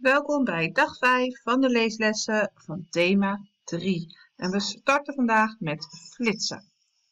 Welkom bij dag 5 van de leeslessen van thema 3. En we starten vandaag met flitsen.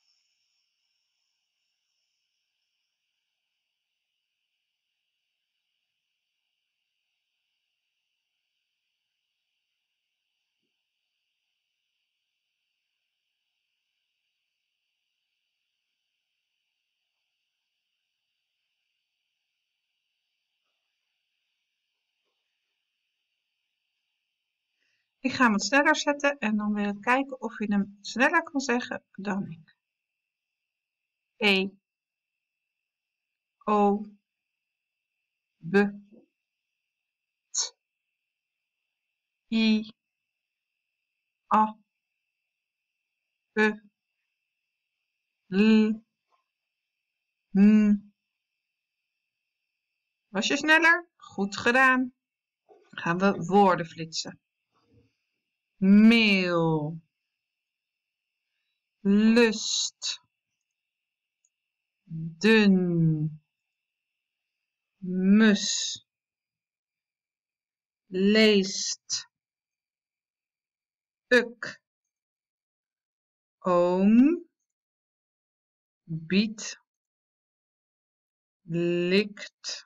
Ik ga hem wat sneller zetten en dan wil ik kijken of je hem sneller kan zeggen dan ik. E, O, B, T, I, A, B, L, N. Was je sneller? Goed gedaan. Dan gaan we woorden flitsen. Meel, lust, dun, mus, leest, uk, oom, biedt, likt,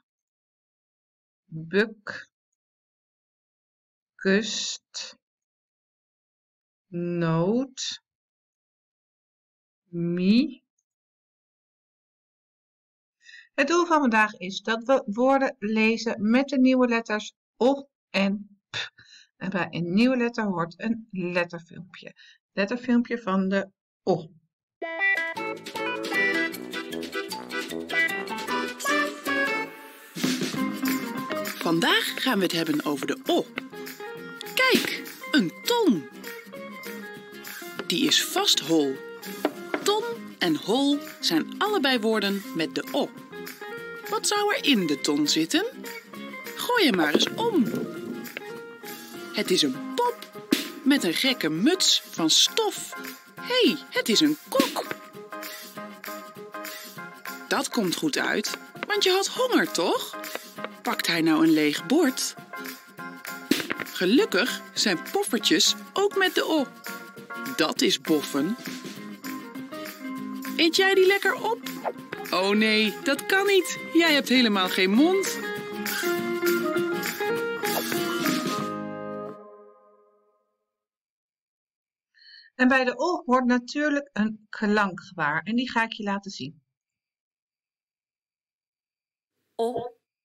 buk, kust, noot, mie. Het doel van vandaag is dat we woorden lezen met de nieuwe letters O en P. En bij een nieuwe letter hoort een letterfilmpje. Letterfilmpje van de O. Vandaag gaan we het hebben over de O. Kijk, een ton. Die is vast hol. Ton en hol zijn allebei woorden met de O. Wat zou er in de ton zitten? Gooi hem maar eens om. Het is een pop met een gekke muts van stof. Hé, het is een kok. Dat komt goed uit, want je had honger, toch? Pakt hij nou een leeg bord? Gelukkig zijn poffertjes ook met de O. Dat is boffen. Eet jij die lekker op? Oh nee, dat kan niet. Jij hebt helemaal geen mond. En bij de O wordt natuurlijk een klank gewaar. En die ga ik je laten zien. O.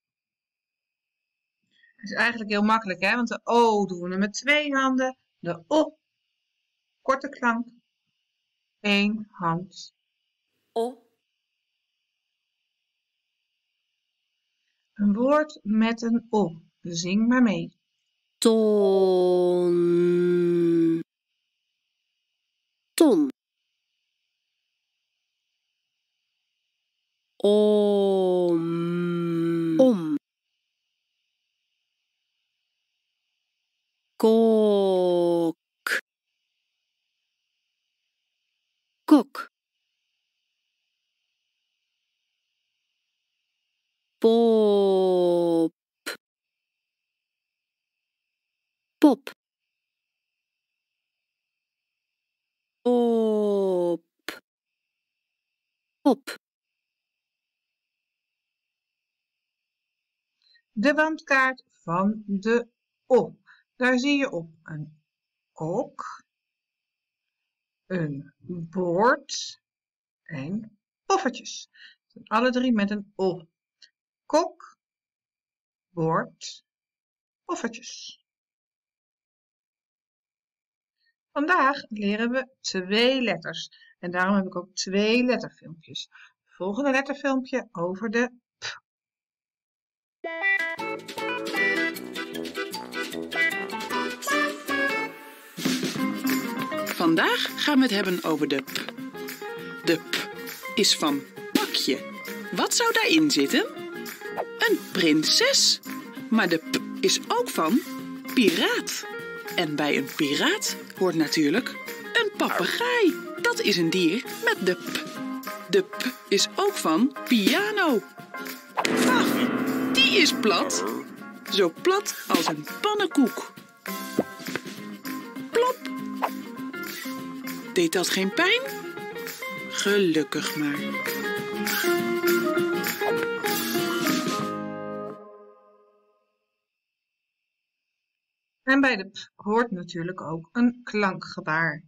Het is eigenlijk heel makkelijk, hè? Want de O doen we met 2 handen. De O, korte klank, 1 hand. O. Een woord met een O. Zing maar mee. Ton. Ton. Om. Om. Kok. Kok. Pop. Pop. Pop. Pop. De wandkaart van de O. Daar zie je op een kok, een bord en poffertjes. Alle 3 met een O. Kok, bord, poffertjes. Vandaag leren we 2 letters en daarom heb ik ook 2 letterfilmpjes. Het volgende letterfilmpje over de P. Vandaag gaan we het hebben over de P. De P is van pakje. Wat zou daarin zitten? Een prinses. Maar de P is ook van piraat. En bij een piraat hoort natuurlijk een papegaai. Dat is een dier met de P. De P is ook van piano. Ach, die is plat. zo plat als een pannenkoek. Plop! Deed dat geen pijn? Gelukkig maar. En bij de p hoort natuurlijk ook een klankgebaar.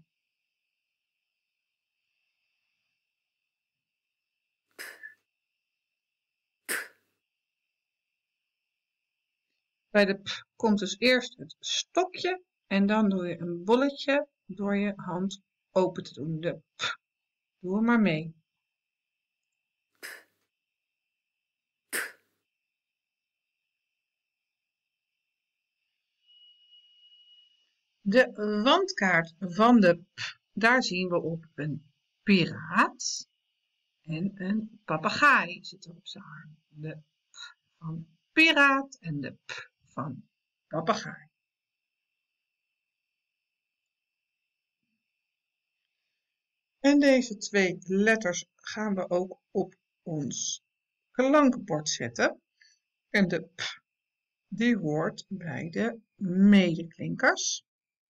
Bij de p komt dus eerst het stokje en dan doe je een bolletje door je hand open te doen. De p. Doe hem maar mee. De wandkaart van de p, daar zien we op een piraat en een papegaai zit er op zijn arm. De p van piraat en de p van papegaai. En deze twee letters gaan we ook op ons klankbord zetten. En de p, die hoort bij de medeklinkers.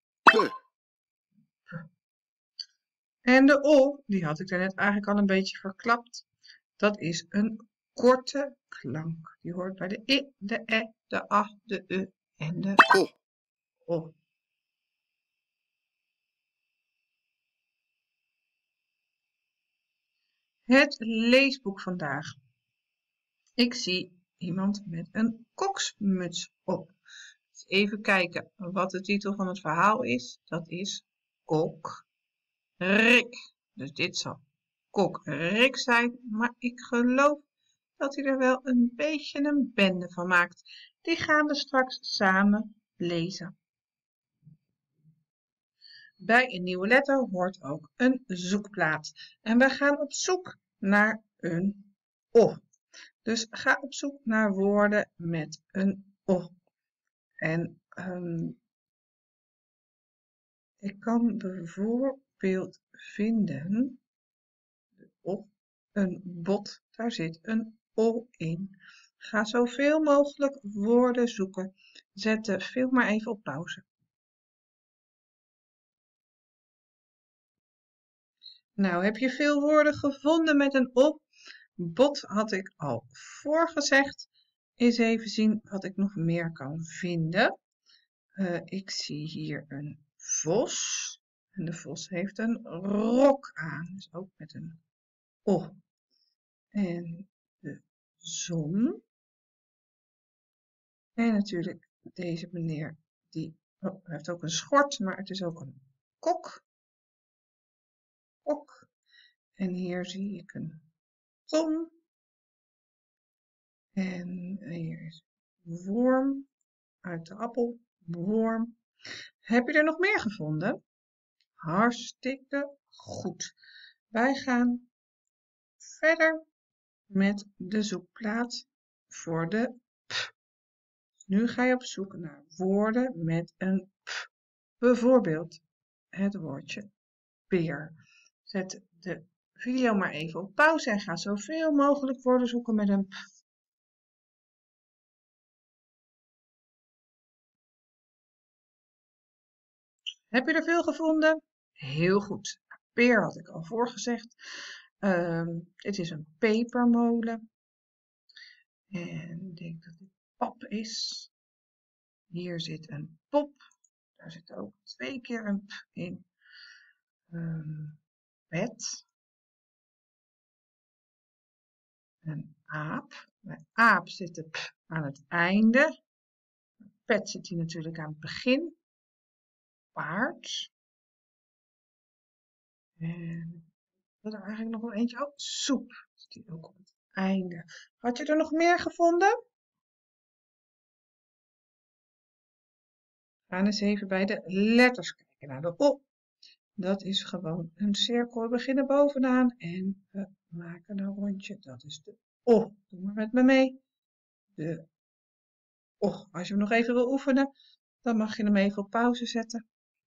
En de o, die had ik daarnet eigenlijk al een beetje verklapt. Dat is een korte klank. Die hoort bij de i, de e, de a, de u en de o. Het leesboek vandaag. Ik zie iemand met een koksmuts op. Dus even kijken wat de titel van het verhaal is. Dat is Kokrik. Dus dit zal Kokrik zijn, maar ik geloof dat hij er wel een beetje een bende van maakt. Die gaan we straks samen lezen. Bij een nieuwe letter hoort ook een zoekplaat. En we gaan op zoek naar een O. Dus ga op zoek naar woorden met een O. En ik kan bijvoorbeeld vinden op een bot, daar zit een O in. Ga zoveel mogelijk woorden zoeken. Zet de film maar even op pauze. Nou, heb je veel woorden gevonden met een O? Bot had ik al voorgezegd. Eens even zien wat ik nog meer kan vinden. Ik zie hier een vos. En de vos heeft een rok aan. Dus ook met een O. En de zon. En natuurlijk deze meneer. Die heeft ook een schort. Maar het is ook een kok. Kok. En hier zie ik een ton. En hier is worm uit de appel. Worm. Heb je er nog meer gevonden? Hartstikke goed. Wij gaan verder met de zoekplaat voor de p. Nu ga je op zoek naar woorden met een p. Bijvoorbeeld het woordje peer. Zet de video maar even op pauze en ga zoveel mogelijk woorden zoeken met een p. Heb je er veel gevonden? Heel goed. Peer had ik al voorgezegd. Dit is een pepermolen. En ik denk dat dit pap is. Hier zit een pop. Daar zit ook 2 keer een p in. Pet. Een aap. Bij aap zit de p aan het einde. Pet zit hier natuurlijk aan het begin. Paard. En ik wil er eigenlijk nog wel eentje. Oh, soep. Zit hier ook op het einde. Had je er nog meer gevonden? We gaan eens even bij de letters kijken naar de O. Dat is gewoon een cirkel. We beginnen bovenaan en we maken een rondje. Dat is de O. Doe maar met me mee. De O. Als je hem nog even wil oefenen, dan mag je hem even op pauze zetten.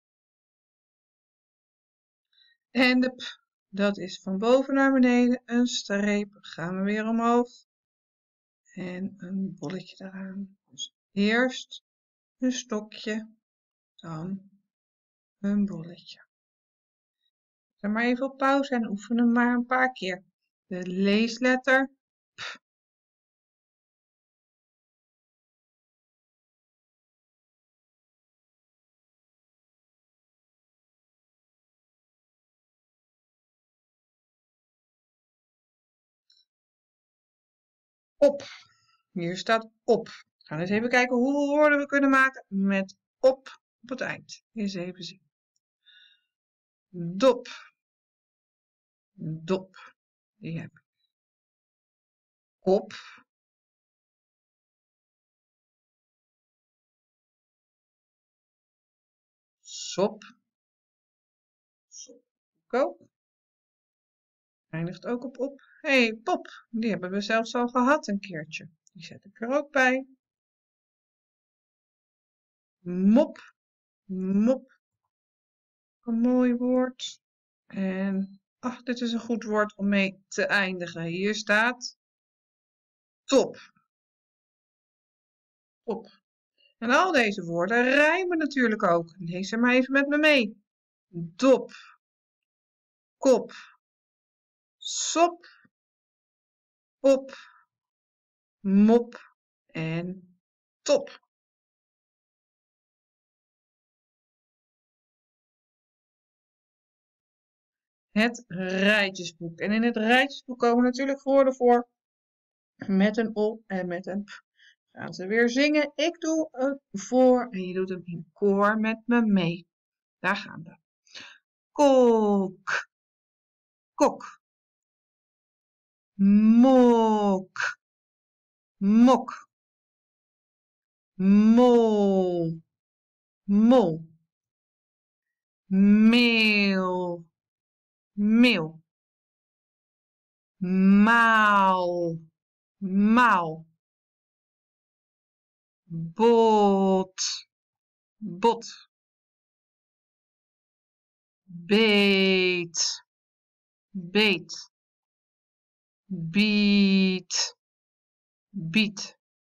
En de P. Dat is van boven naar beneden een streep. Gaan we weer omhoog. En een bolletje eraan. Dus Eerst een stokje, dan een bolletje. Zet maar even op pauze en oefen hem maar een paar keer. De leesletter op. Hier staat op. We gaan eens even kijken hoeveel woorden we kunnen maken met op het eind. Eens even zien. Dop. Dop. Die heb ik. Kop. Sop. Sop. Ook. Eindigt ook op op. Hé, pop. Die hebben we zelfs al gehad een keertje. Die zet ik er ook bij. Mop. Mop. Een mooi woord. En, ach, dit is een goed woord om mee te eindigen. Hier staat top. Top. En al deze woorden rijmen natuurlijk ook. Lees er maar even met me mee. Dop. Kop. Sop. Pop. Mop. En top. Het rijtjesboek. En in het rijtjesboek komen natuurlijk woorden voor met een o en met een p. Gaan ze weer zingen. Ik doe het voor en je doet hem in koor met me mee. Daar gaan we. Kok. Kok. Mok. Mok. Mol. Mol. Meel. Meel. Maal. Maal. Bot. Bot. Beet. Beet. Biet. Biet.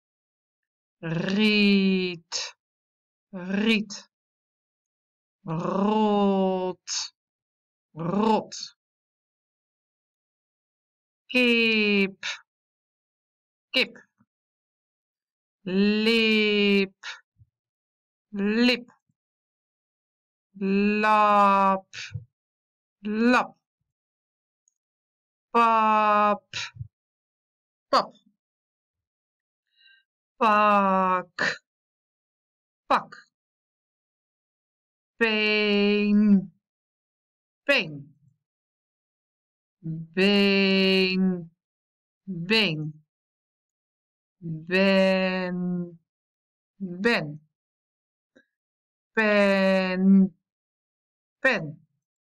Riet. Riet. Rot. Rot. Kip. Kip. Lip. Lip. Lap. Lap. Pap. Pap. Pak. Pak. Peen. Peen. Been. Been. Ben. Ben. Pen. Pen.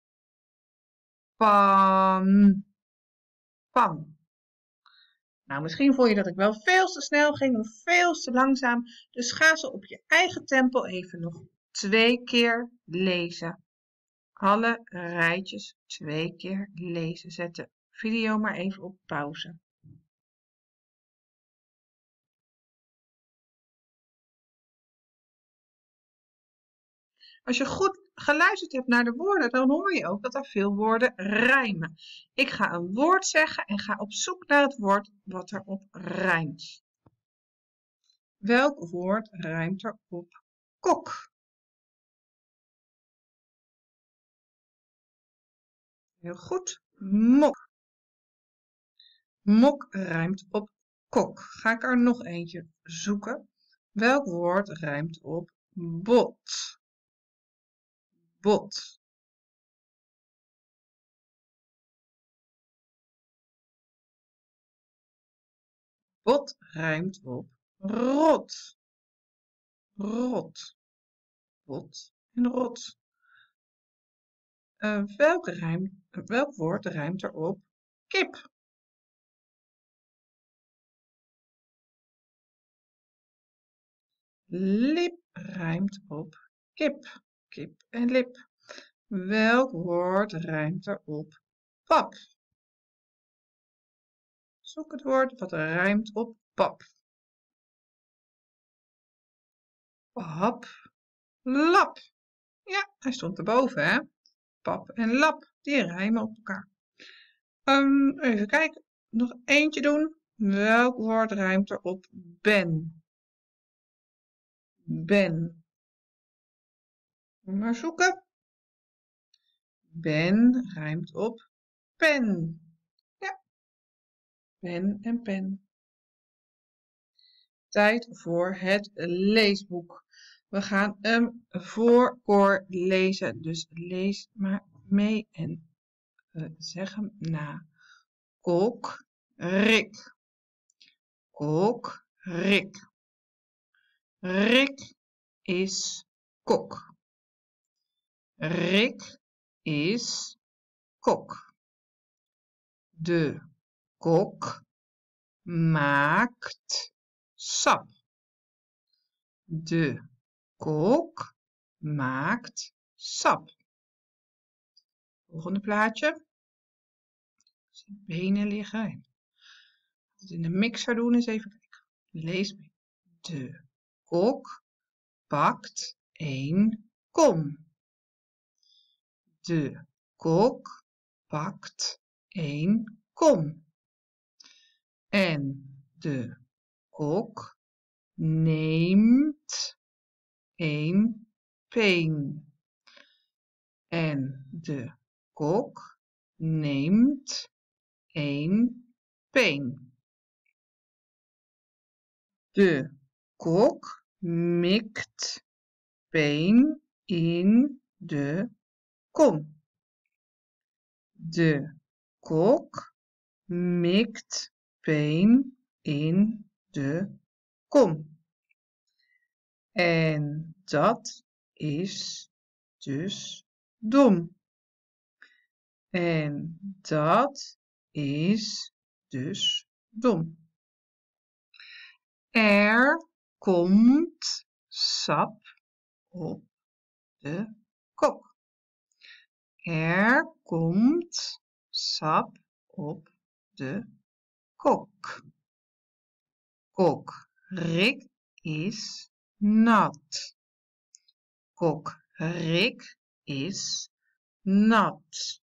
Pan. Pan. Nou, misschien vond je dat ik wel veel te snel ging of veel te langzaam. Dus ga ze op je eigen tempo even nog 2 keer lezen. Alle rijtjes 2 keer lezen. Zet de video maar even op pauze. Als je goed geluisterd hebt naar de woorden, dan hoor je ook dat er veel woorden rijmen. Ik ga een woord zeggen en ga op zoek naar het woord wat erop rijmt. Welk woord rijmt er op kok? Heel goed. Mok. Mok rijmt op kok. Ga ik er nog eentje zoeken. Welk woord rijmt op bot? Bot. Bot rijmt op rot. Rot. Bot en rot. Welk woord rijmt er op kip? Lip rijmt op kip. Kip en lip. Welk woord rijmt er op pap? Zoek het woord wat rijmt op pap. Pap, lap. Ja, hij stond erboven, hè? Pap en lap, die rijmen op elkaar. Even kijken, nog eentje doen. Welk woord rijmt er op ben? Ben. Maar zoeken. Ben rijmt op pen. Ja, pen en pen. Tijd voor het leesboek. We gaan hem voor Cor lezen, dus lees maar mee en zeg hem na. Kok, Rik. Kok, Rik. Rik is kok. Rik is kok. De kok maakt sap. De kok maakt sap. Volgende plaatje. Zijn benen liggen. Het in de mixer doen eens even kijken. Lees mee. De kok pakt een kom. De kok pakt een kom. En de kok neemt een peen. En de kok neemt een peen. De kok mikt peen in de kom. De kok mikt peen in de kom. En dat is dus dom. En dat is dus dom. Er komt sap op de kok. Er komt sap op de kok. Kok Rik is nat. Kok Rik is nat.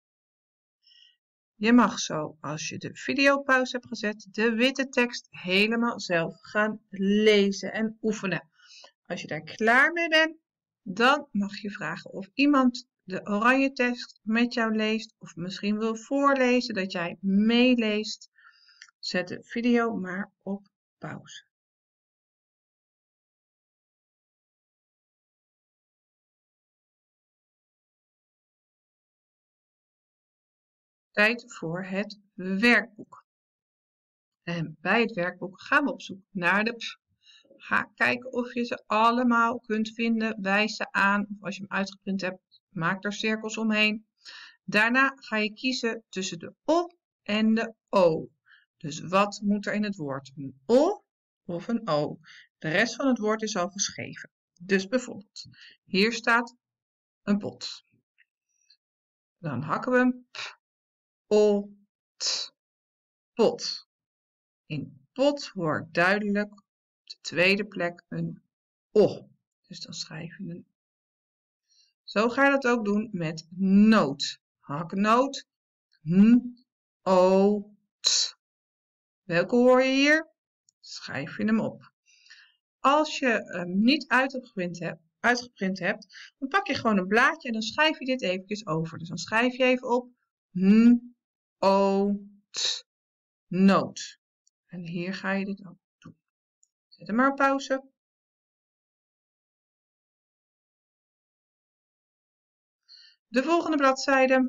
Je mag zo, als je de video pauze hebt gezet, de witte tekst helemaal zelf gaan lezen en oefenen. Als je daar klaar mee bent, dan mag je vragen of iemand de oranje tekst met jou leest of misschien wil voorlezen, dat jij meeleest. Zet de video maar op pauze. Tijd voor het werkboek. En bij het werkboek gaan we op zoek naar de p. Ga kijken of je ze allemaal kunt vinden. Wijs ze aan. Of als je hem uitgeprint hebt, maak er cirkels omheen. Daarna ga je kiezen tussen de O en de O. Dus wat moet er in het woord? Een O of een O? De rest van het woord is al geschreven. Dus bijvoorbeeld, hier staat een pot. Dan hakken we hem p, o, t, pot. In pot hoort duidelijk op de tweede plek een O. Dus dan schrijf je een. Zo ga je dat ook doen met noot. Haknoot, o, t. Welke hoor je hier? Schrijf je hem op. Als je hem niet uitgeprint hebt, dan pak je gewoon een blaadje en dan schrijf je dit eventjes over. Dus dan schrijf je even op o, t, noot. En hier ga je dit ook doen. Zet hem maar op pauze. De volgende bladzijde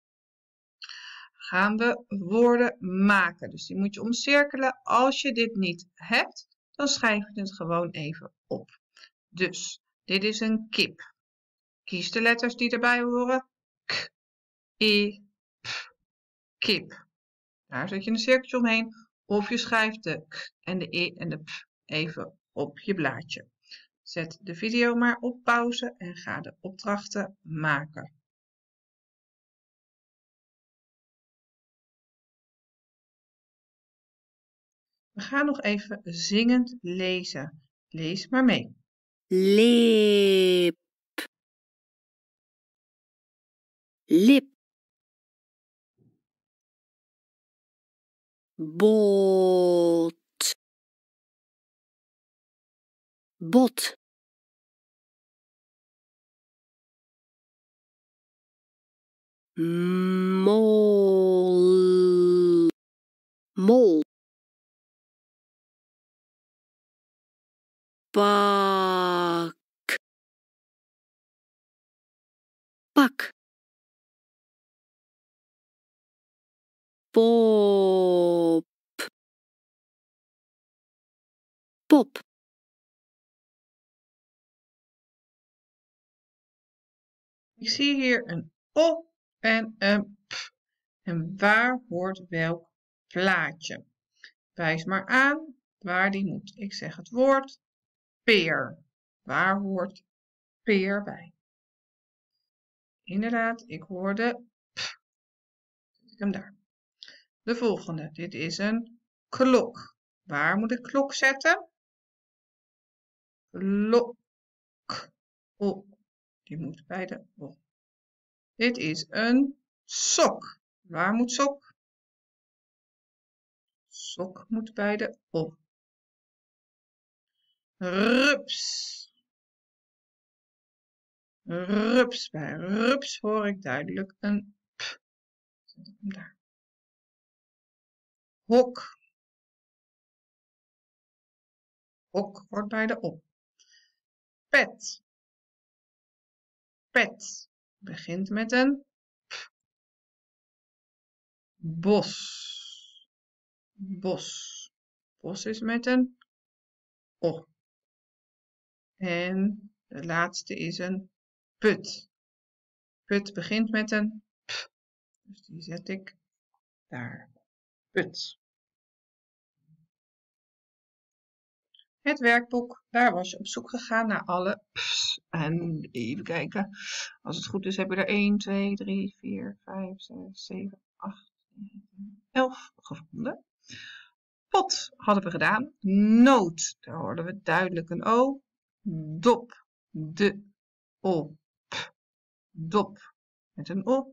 gaan we woorden maken. Dus die moet je omcirkelen. Als je dit niet hebt, dan schrijf je het gewoon even op. Dus dit is een kip. Kies de letters die erbij horen. K, I, P, kip. Daar zet je een cirkeltje omheen. Of je schrijft de k en de i en de p even op je blaadje. Zet de video maar op pauze en ga de opdrachten maken. We gaan nog even zingend lezen. Lees maar mee. lip, lip, bot, bot, mol, mol, pak, pak, pop, pop, Ik zie hier een O en een P. En waar hoort welk plaatje? Wijs maar aan waar die moet. Ik zeg het woord peer. Waar hoort peer bij? Inderdaad, ik hoorde P. Zet ik hem daar. De volgende. Dit is een klok. Waar moet ik klok zetten? Klok. O. Die moet bij de O. Dit is een sok. Waar moet sok? Sok moet bij de O. Rups. Rups. Bij rups hoor ik duidelijk een P. Zet ik hem daar. Hok. Hok hoort bij de O. Pet. Pet. Begint met een P. Bos. Bos. Bos is met een O. En de laatste is een put. Put begint met een P. Dus die zet ik daar. Put. Het werkboek, daar was je op zoek gegaan naar alle P's. En even kijken. Als het goed is heb je er 1, 2, 3, 4, 5, 6, 7, 8, 9, 11 gevonden. Pot hadden we gedaan. Noot, daar hoorden we duidelijk een O. Dop, de, O, P. Dop met een O.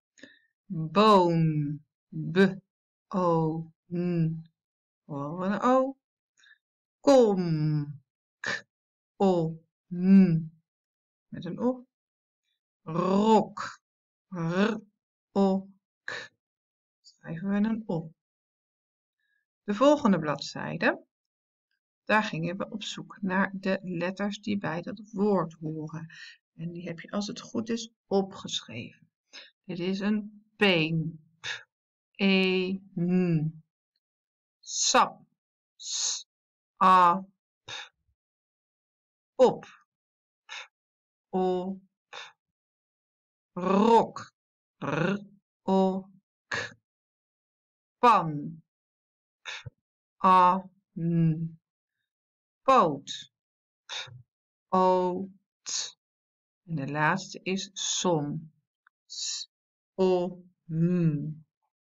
Boon, B, O, N, horen we een O. Kom, K, O, N, met een O. Rok, R, O, K, schrijven we een O. De volgende bladzijde, daar gingen we op zoek naar de letters die bij dat woord horen. En die heb je als het goed is opgeschreven. Dit is een peen, P, E, N. Sap, S, A, P. Op, P, O, P. Rok, R, O, K. Pan, P, A, N. Poot, P, O, T. En de laatste is som, S, O, N.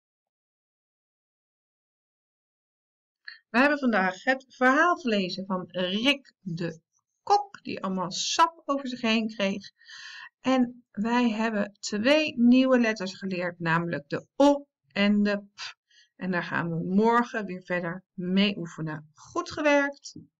We hebben vandaag het verhaal gelezen van Rick de Kok, die allemaal sap over zich heen kreeg. En wij hebben 2 nieuwe letters geleerd, namelijk de O en de P. En daar gaan we morgen weer verder mee oefenen. Goed gewerkt!